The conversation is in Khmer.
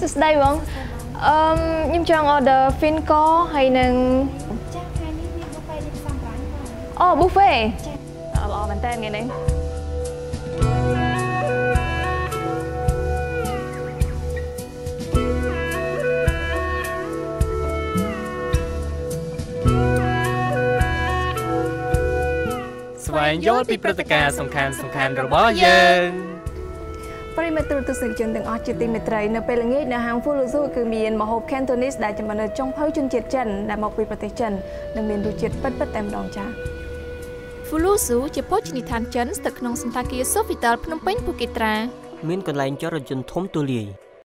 ស្ដីបងខ្ញុំចង់ order fin កហើយនឹងចាថ្ងៃនេះមាន buffet នេះផ្សំប្រាំងអូ buffet ល្អមែនតើថ្ងៃនេះស្វែងយល់ពីព្រឹត្តិការណ៍សំខាន់ៗរបស់យើងប្រិមត្តទស្សនិកជនទាំងអស់ជាទីមេត្រីនៅពេលល្ងាចនៅហាង Fuluzu គឺមានម្ហូប Cantonese ដែលចំណាត់ចុងភៅជនជាតិចិនដែលមកពីប្រទេសចិននិងមានរសជាតិពិតតែម្ដងចា៎ Fuluzu ជាភោជនីយដ្ឋានចិនស្ថិតក្នុងសណ្ឋាគារ Sofitel ភ្នំពេញ Phokeethra មានកន្លែងចតរថយន្តធំទូលាយ